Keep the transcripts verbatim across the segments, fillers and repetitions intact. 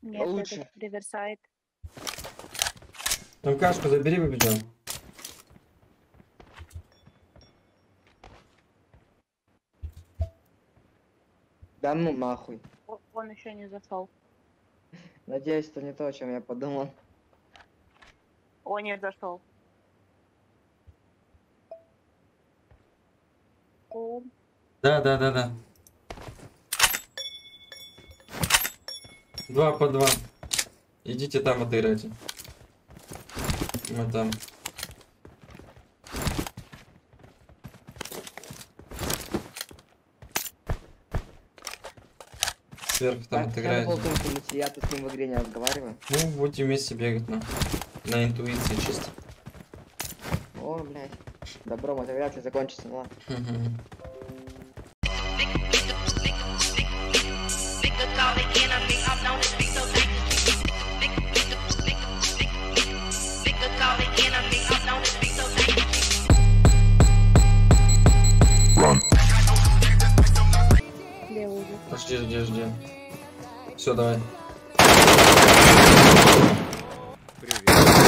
Нет, Лучше. этот реверсайд. Там кашку забери, побежал. Да ну нахуй. О, он еще не зашел. Надеюсь, это не то, о чем я подумал. О, не зашел. О, Да, да, да, да. Два по два. Идите там отыграйте. Мы там. Сверху там Так, отыграйте. болтунки, я тут с ним в игре не разговариваю. Ну, будете вместе бегать на, на интуиции чисто. О, блядь. Добром это вряд ли закончится, ну ладно. левый уже. Жди, жди, жди. Все, давай. Привет.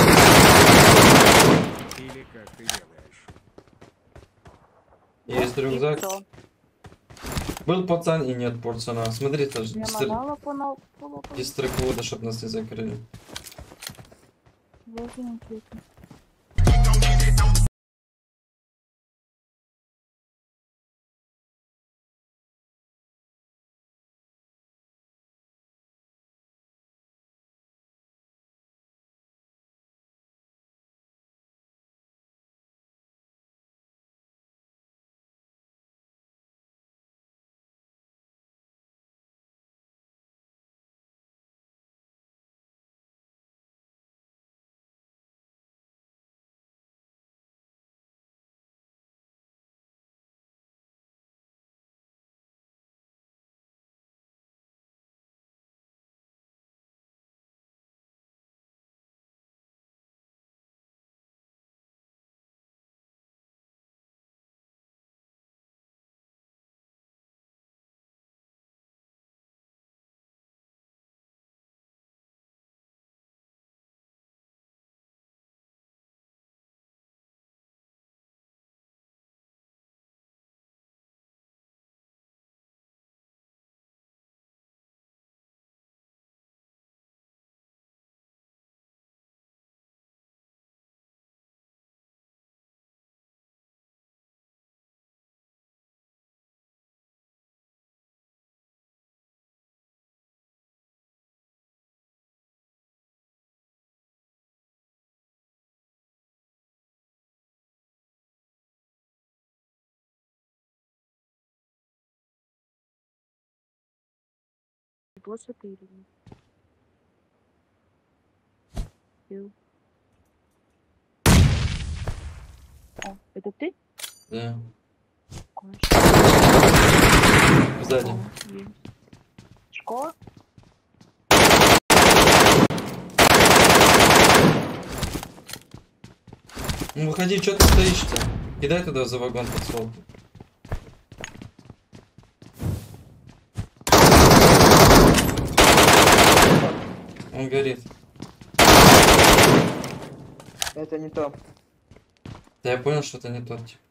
Или как ты делаешь? Есть И рюкзак. всё. Был пацан и нет пацана. Смотри, тоже Я дистр... морала понал. дистриквода, чтоб нас не закрыли. Вот интересно. Больше ты или нет? Ил. О, это ты? Да. Конечно. Сзади. О, есть. Школа? Ну выходи, что ты стоишь-то? Кидай туда за вагон подсолку. Он горит. Это не то. Да я понял, что это не тот тип.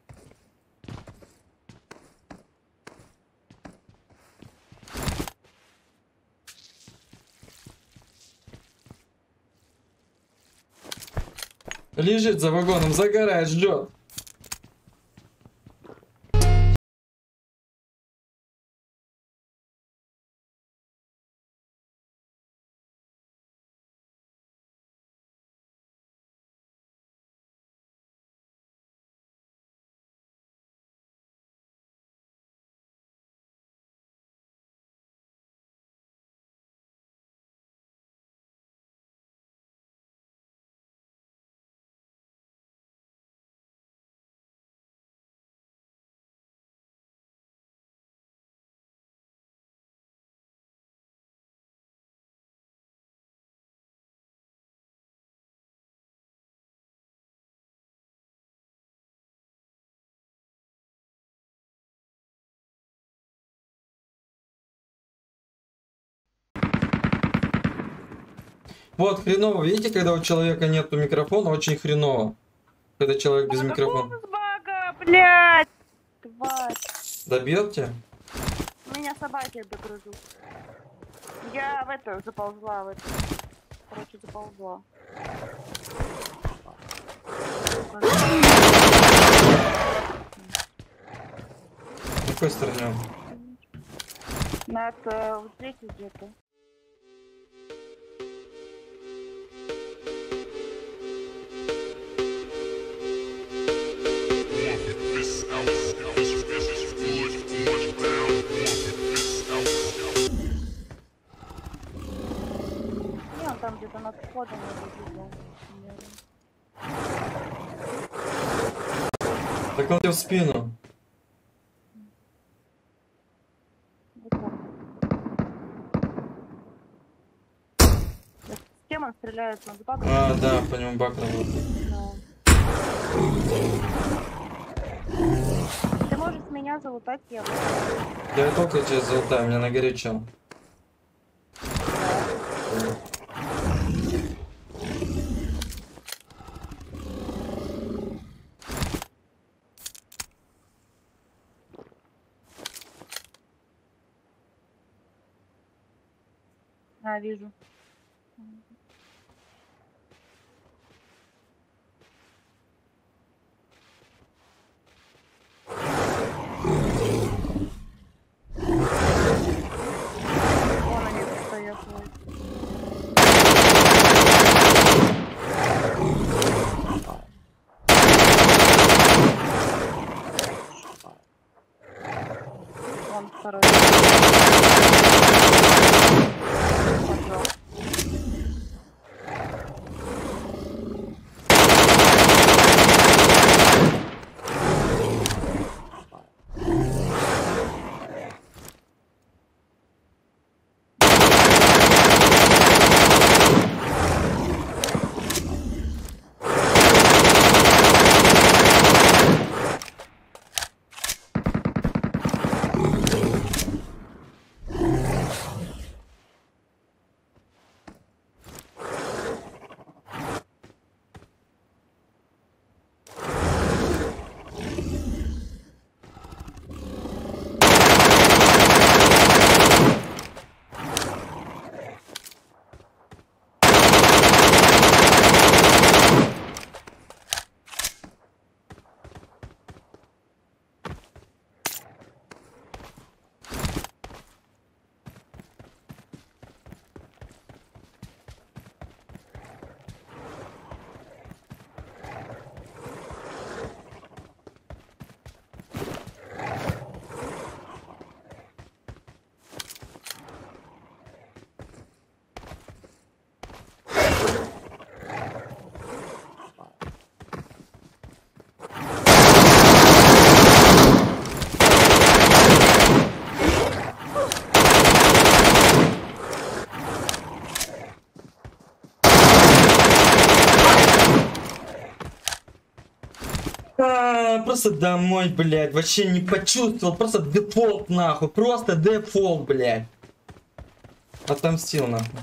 Лежит за вагоном, загорает, ждет. Вот, хреново. Видите, когда у человека нету микрофона, очень хреново. Когда человек без микрофона. Бага, блядь! Тварь. Добьет тебя? Меня собаки догрызут. Я в это заползла, в это. Короче, заползла. В какой стороне он? Над э, вот здесь где-то. Не, он там где-то над входом я видела. Так он тебе в спину. С кем он стреляет? Он с баком? А, да, по нему бак работает. Да. Ты можешь с меня залутать, я буду. Я только тебя золотаю, меня на горе чел. А, вижу. Вон они стоят. вот. Вон второй. Пошел. А, просто домой, блядь. Вообще не почувствовал. Просто дефолт, нахуй. Просто дефолт, блядь. Отомстил, нахуй.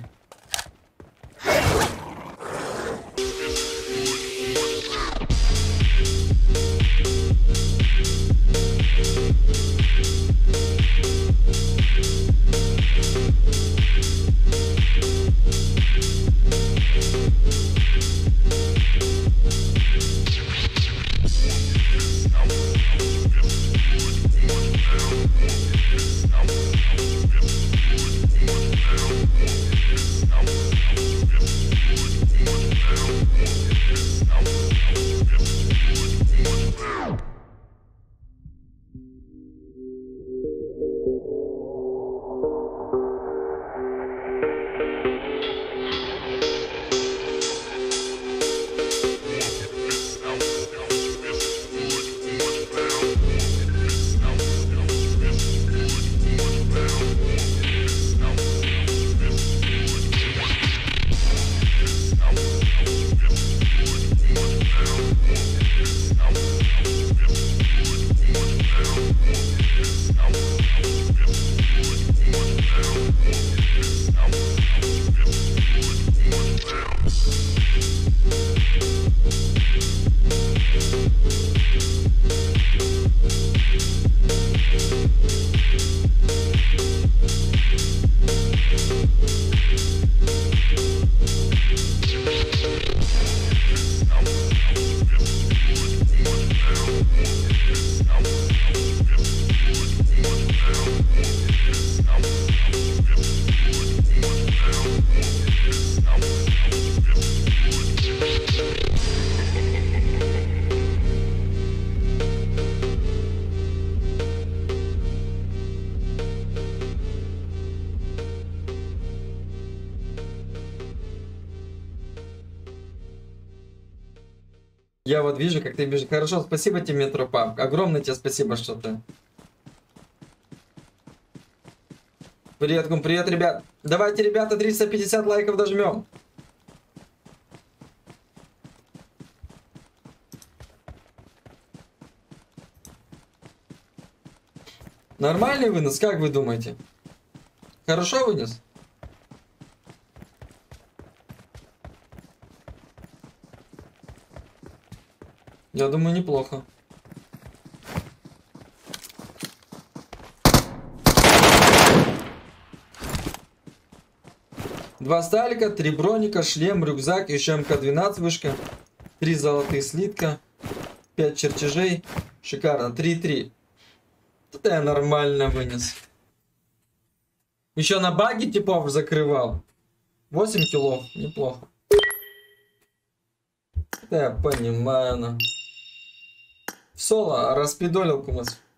Я вот вижу, как ты бежишь. Хорошо, спасибо тебе, Метропап. Огромное тебе спасибо, что ты. Привет, Гум, привет, ребят. Давайте, ребята, триста пятьдесят лайков дожмем. Нормальный вынос, как вы думаете? Хорошо вынес? Я думаю, неплохо. Два сталика, три броника, шлем, рюкзак, еще эм ка двенадцать вышка, три золотых слитка, пять чертежей. Шикарно, три-три. Это я нормально вынес. Еще на баги типов закрывал. восемь килов, неплохо. Это я понимаю, ну. В соло распидолил кумас.